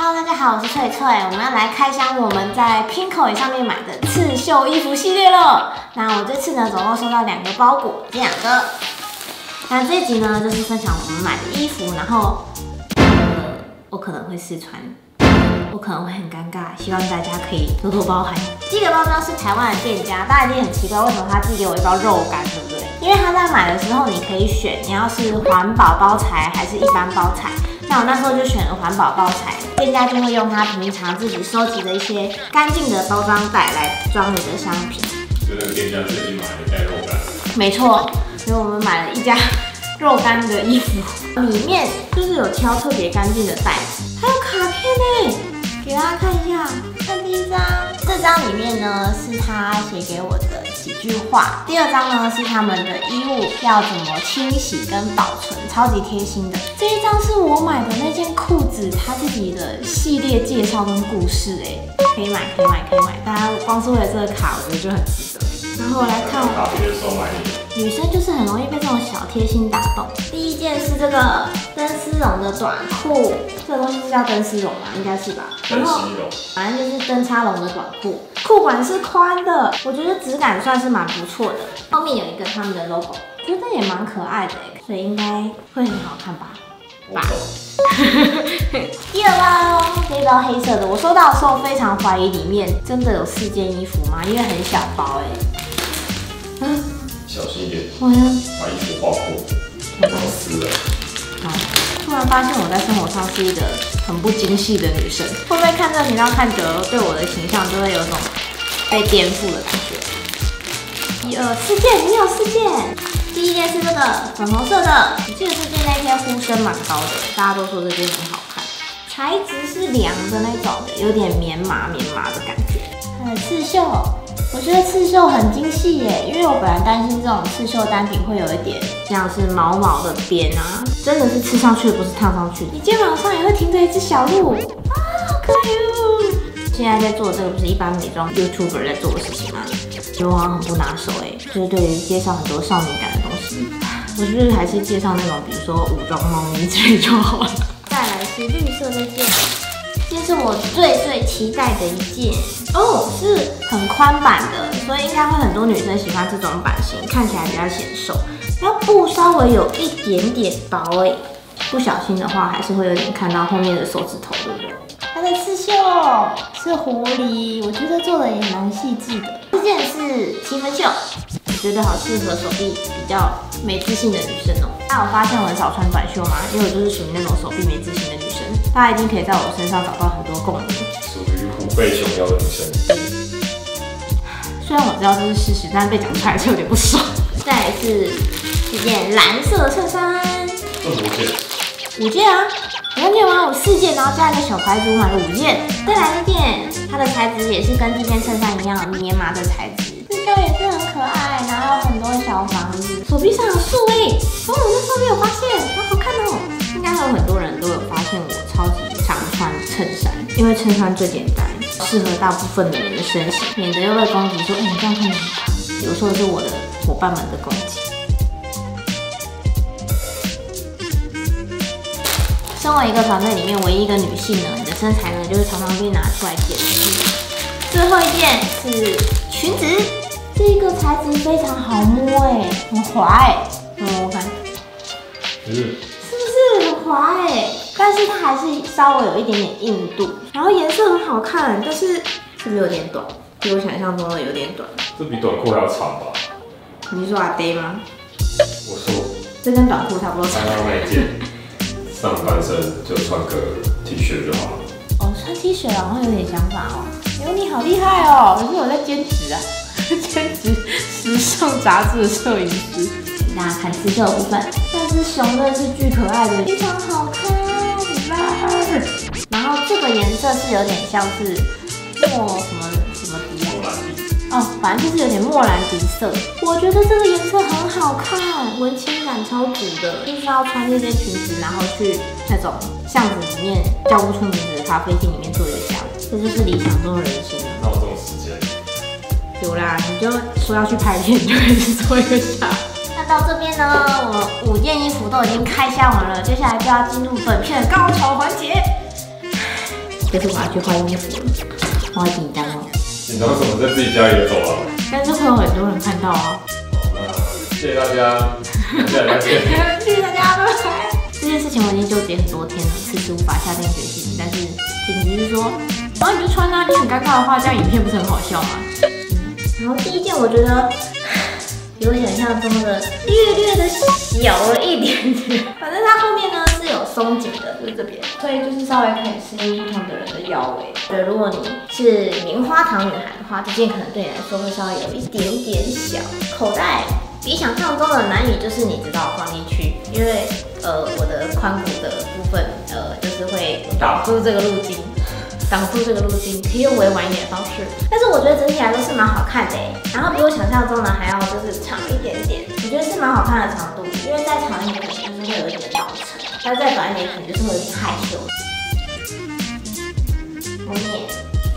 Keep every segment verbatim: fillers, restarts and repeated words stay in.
Hello， 大家好，我是翠翠，我们要来开箱我们在 Pinkoi 上面买的刺绣衣服系列了。那我这次呢，总共收到两个包裹，这两个。那这一集呢，就是分享我们买的衣服，然后呃，我可能会试穿，我可能会很尴尬，希望大家可以多多包涵。第一个包装是台湾的店家，大家一定很奇怪，为什么他寄给我一包肉干，对不对？因为他在买的时候，你可以选你要是环保包材还是一般包材。那我那时候就选了环保包材，店家就会用他平常自己收集的一些干净的包装袋来装你的商品。 就那个店家最近买了一袋肉干。 没错，所以我们买了一家肉干的衣服，里面就是有挑特别干净的袋子，还有卡片呢，给大家看一下。看第一张，这张里面呢是他写给我的几句话，第二张呢是他们的衣物要怎么清洗跟保存，超级贴心的。这一张是我买的那件裤子，他自己的系列介绍跟故事，哎，可以买，可以买，可以买。大家光是为了这个卡，我觉得就很值得。然后我来看， 卡别人收买你。 女生就是很容易被这种小贴心打动。第一件是这个灯丝绒的短裤，这个东西是叫灯丝绒吗？应该是吧。 灯丝绒， 反正就是灯插绒的短裤，裤管是宽的，我觉得质感算是蛮不错的。后面有一个他们的 logo， 觉得也蛮可爱的，所以应该会很好看吧。 吧。 第二包，这一包黑色的，我收到的时候非常怀疑里面真的有四件衣服吗？因为很小包哎。嗯。 小心一点， 我呀， 把衣服划破，然后撕了。 好，突然发现我在生活上是一个很不精细的女生，会不会看这个频道看久了，对我的形象就会有种被颠覆的感觉？一二四件，你有四件。第一件是这个粉红色的，我记得这件那天呼声蛮高的，大家都说这件很好看，材质是凉的那种的，有点棉麻棉麻的感觉。还有刺绣。我觉得刺绣很精细耶，因为我本来担心这种刺绣单品会有一点像是毛毛的边啊，真的是刺上去的，不是烫上去的。你肩膀上也会停着一只小鹿啊，好可爱哦！现在在做的这个不是一般美妆 YouTuber 在做的事情吗？就好像很不拿手哎，就是对于介绍很多少女感的东西，我觉得还是介绍那种比如说武装猫咪之类就好了。再来是绿色这件。这是我最最期待的一件哦，是很宽版的，所以应该会很多女生喜欢这种版型，看起来比较显瘦。然后布稍微有一点点薄哎，不小心的话还是会有点看到后面的手指头，对不对？它的刺绣是狐狸，我觉得做的也蛮细致的。这件是七分袖，我觉得好适合手臂比较没自信的女生哦。大家有发现我很少穿短袖吗？因为我就是属于那种手臂没自信的女生。大家一定可以在我身上找到很多共鸣。 属于虎背熊腰的女生。 虽然我知道这是事实，但被讲出来还是有点不爽。再来是一件蓝色的衬衫。 这么多件？ 五件啊！你看见吗？我四件，然后加一个小牌子，我买了五件。再来这件，它的材质也是跟这件衬衫一样棉麻的材质，刺绣也是很可爱，然后有很多小房子，手臂上有树哎，哦，我那时候没有发现，好好看哦。应该有很多人都有发现我超级常穿衬衫，因为衬衫最简单，适合大部分的人的身形，免得又被攻击说，哎、欸，你这样看起来很胖。有时候是我的伙伴们的攻击。身为一个团队里面唯一一个女性呢，你的身材呢就是常常被拿出来检视。最后一件是裙子，这个材质非常好摸哎，很滑哎，嗯，我看， 是， 是不是很滑哎？但是它还是稍微有一点点硬度，然后颜色很好看，但是是不是有点短？比我想象中的有点短。 这比短裤还要长吧？ 你是说阿呆吗？ 我说， 这跟短裤差不多长。 刚刚那件。上半身就穿个 T 恤就好了。 哦，穿 T 恤好像有点想法哦。哟，你好厉害哦！可是我在兼职啊，兼职时尚杂志的摄影师。给大家看刺绣的部分，但是熊真的是巨可爱的，非常好看。然后这个颜色是有点像是墨什么什么底啊？哦，反正就是有点莫兰迪色。我觉得这个颜色很好看，文青感超足的。就是要穿这件裙子，然后去那种巷子里面叫不出名字的咖啡厅里面做一个下午，这就是理想中的人生。 哪有这种时间？ 有啦，你就说要去拍片，就可以做一个下午。那到这边呢，我五件衣服都已经开箱完了，接下来就要进入本片的高潮环节。 就是我要去换衣服了，我好紧张哦。 紧张什么？在自己家里的走廊。 但是会有很多人看到啊。 那谢谢大家，下礼拜见。 谢谢大家，拜拜。这件事情我已经纠结很多天了，迟迟无法下定决心。但是紧急是说，然后你就穿啊，你很尴尬的话，这样影片不是很好笑吗？嗯。然后第一件我觉得比我想象中的略略的小了一点点，反正它后面呢是有松紧的，就是这边，所以就是稍微可以适应不同的人的腰围。对，如果你是棉花糖女孩的话，这件可能对你来说会稍微有一点点小。口袋比想象中的难以就是你知道放进去，因为呃我的髋骨的部分呃就是会挡住这个路径。挡住这个路径，可以用委婉一点的方式，但是我觉得整体来说是蛮好看的哎。然后比我想象中的还要就是长一点点，我觉得是蛮好看的长度，因为再长一点可能就是会有一点倒沉，但再短一点可能就是会有点害羞。后面，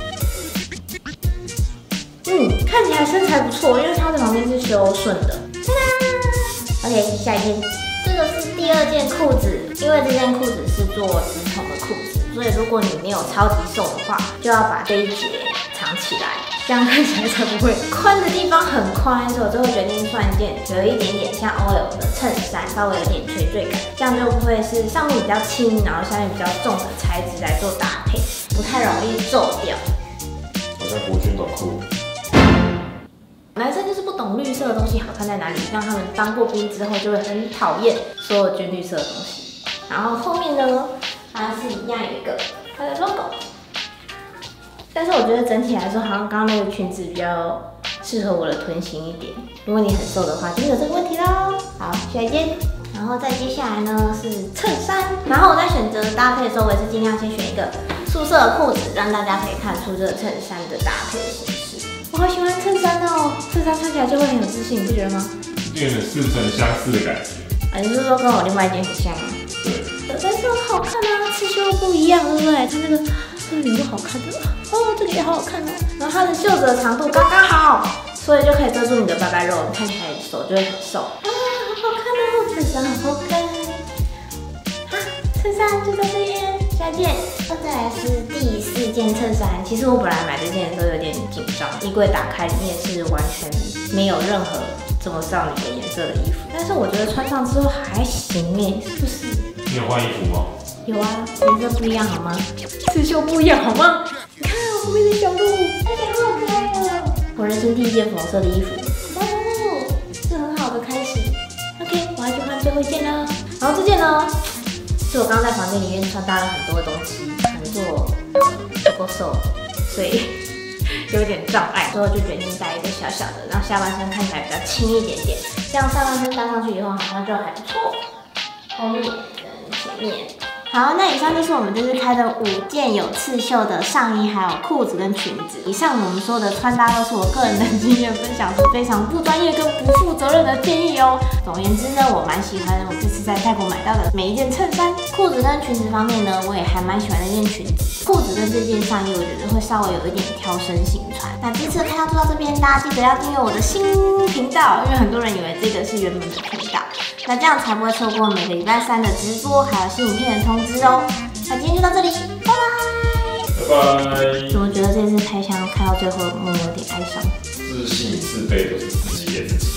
嗯，看起来身材不错，因为它的旁边是修顺的。哒哒 ，OK， 下一件，这个是第二件裤子，因为这件裤子是做直筒的裤子。所以如果你没有超级瘦的话，就要把这一节藏起来，这样看起来才不会宽的地方很宽。所以我最后决定穿一件有一点点像 O L 的衬衫，稍微有点垂坠感，这样就不会是上面比较轻，然后下面比较重的材质来做搭配，不太容易皱掉。 好像国军短裤。 男生就是不懂绿色的东西好看在哪里，让他们当过兵之后就会很讨厌所有军绿色的东西。然后后面呢？它是一样有一个它的 logo， 但是我觉得整体来说，好像刚刚那个裙子比较适合我的臀型一点。如果你很瘦的话，就没有这个问题啦。好，下一件，然后再接下来呢是衬衫，然后我在选择搭配的时候，我也是尽量先选一个素色的裤子，让大家可以看出这个衬衫的搭配的形式。我好喜欢衬衫哦，衬衫穿起来就会很有自信，你不觉得吗？ 有点似曾相识的感觉。 啊，你是说跟我另外一件很像吗？ 对。 但是很好看啊，刺绣不一样，对不对？它那个这个领都好看的，哦，这个也好好看哦。然后它的袖子的长度刚刚好，所以就可以遮住你的拜拜肉，你看起来手就会很瘦。啊，好好看哦，衬衫好好看。啊，衬衫就在这边，下一件。再来是第四件衬衫，其实我本来买这件的时候有点紧张，衣柜打开里面是完全没有任何这么少女的颜色的衣服，但是我觉得穿上之后还行哎，是不是？ 你有换衣服吗？ 有啊，颜色不一样好吗？刺绣不一样好吗？你看我后面的小鹿，看起来好可爱哦！我人生第一件粉红色的衣服，哇哦，是很好的开始。OK， 我要去换最后一件了。然后这件呢，是我刚刚在房间里面穿搭了很多的东西，可能是我不够瘦，所以有点障碍，所以我就决定带一个小小的，让下半身看起来比较轻一点点，这样上半身搭上去以后好像就还不错。后面。前面好，那以上就是我们这次开的五件有刺绣的上衣，还有裤子跟裙子。以上我们说的穿搭都是我个人的经验分享，是非常不专业跟不负责任的建议哦。总而言之呢，我蛮喜欢我这次在泰国买到的每一件衬衫、裤子跟裙子方面呢，我也还蛮喜欢那件裙子。裤子跟这件上衣，我觉得会稍微有一点挑身型穿。那这次的开箱就到这边，大家记得要订阅我的新频道，因为很多人以为这个是原本的频道。那这样才不会错过每个礼拜三的直播，还有新影片的通知哦。那今天就到这里，拜拜。拜拜。怎么觉得这次开箱开到最后，默默有点哀伤？ 自信自卑都是自己给自己。